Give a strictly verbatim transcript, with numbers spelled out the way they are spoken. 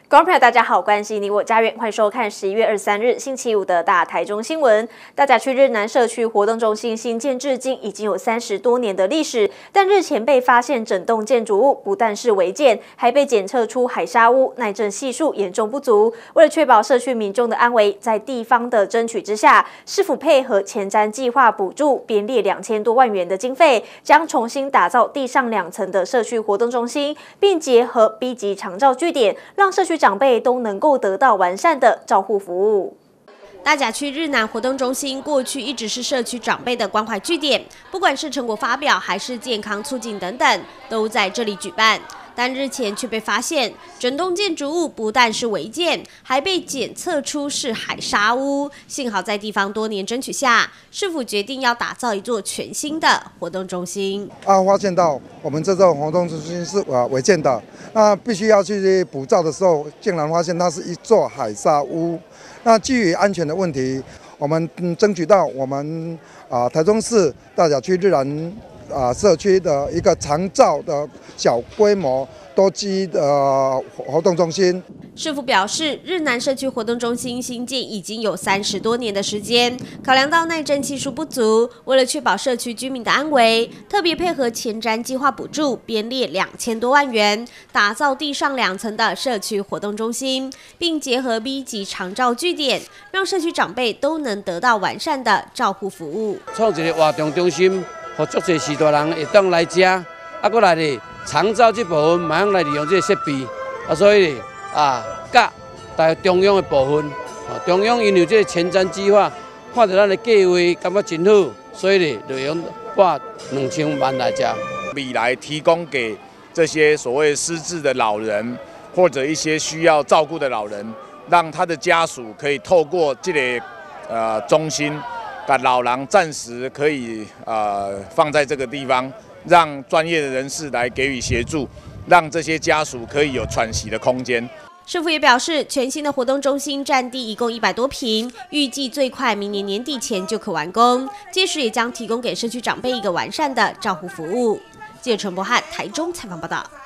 观众朋友，大家好，关心你我家园，欢迎收看十一月二十三日星期五的大台中新闻。大甲区日南社区活动中心新建至今已经有三十多年的历史，但日前被发现整栋建筑物不但是违建，还被检测出海砂屋，耐震系数严重不足。为了确保社区民众的安危，在地方的争取之下，市府配合前瞻计划补助，编列两千多万元的经费，将重新打造地上两层的社区活动中心，并结合 B 级长照据点，让社区长辈都能够得到完善的照护服务。大甲区日南活动中心过去一直是社区长辈的关怀据点，不管是成果发表还是健康促进等等，都在这里举办。但日前却被发现，整栋建筑物不但是违建，还被检测出是海砂屋。幸好在地方多年争取下，市府决定要打造一座全新的活动中心。 啊，发现到我们这座活动中心是啊违建的，那必须要去补造的时候，竟然发现它是一座海砂屋。那基于安全的问题，我们嗯争取到我们啊台中市大甲区日南啊社区的一个长照的小规模多机的活动中心。 市府表示，日南社区活动中心新建已经有三十多年的时间，考量到耐震系数不足，为了确保社区居民的安危，特别配合前瞻计划补助，编列两千多万元，打造地上两层的社区活动中心，并结合 B 级长照据点，让社区长辈都能得到完善的照护服务。 创一个活动中心，让足侪时大人会当来遮，啊，过来咧长照这部分，马上来利用这个设备，啊，所以啊，甲大中央的部分，啊，中央因为这个前瞻计划，看到咱的计划，感觉真好，所以咧就用拨两千万来遮。 未来提供给这些所谓失智的老人，或者一些需要照顾的老人，让他的家属可以透过这个呃中心，把老人暂时可以呃放在这个地方，让专业的人士来给予协助，让这些家属可以有喘息的空间。 市府也表示，全新的活动中心占地一共一百多坪，预计最快明年年底前就可完工。届时也将提供给社区长辈一个完善的照护服务。记者陈柏翰台中采访报道。